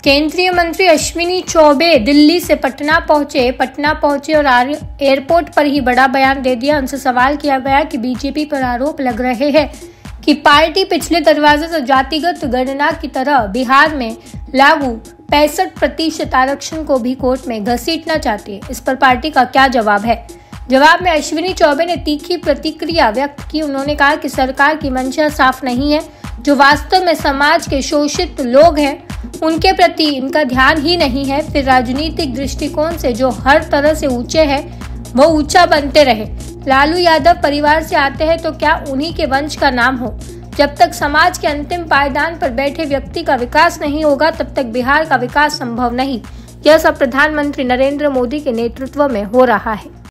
केंद्रीय मंत्री अश्विनी चौबे दिल्ली से पटना पहुंचे और एयरपोर्ट पर ही बड़ा बयान दे दिया। उनसे सवाल किया गया कि बीजेपी पर आरोप लग रहे हैं कि पार्टी पिछले दरवाजे से जातिगत गणना की तरह बिहार में लागू 65% आरक्षण को भी कोर्ट में घसीटना चाहती है। इस पर पार्टी का क्या जवाब है? जवाब में अश्विनी चौबे ने तीखी प्रतिक्रिया व्यक्त की। उन्होंने कहा कि सरकार की मंशा साफ नहीं है। जो वास्तव में समाज के शोषित लोग हैं उनके प्रति इनका ध्यान ही नहीं है। फिर राजनीतिक दृष्टिकोण से जो हर तरह से ऊंचे हैं वो ऊंचा बनते रहे। लालू यादव परिवार से आते हैं तो क्या उन्हीं के वंश का नाम हो? जब तक समाज के अंतिम पायदान पर बैठे व्यक्ति का विकास नहीं होगा तब तक बिहार का विकास संभव नहीं। यह सब प्रधानमंत्री नरेंद्र मोदी के नेतृत्व में हो रहा है।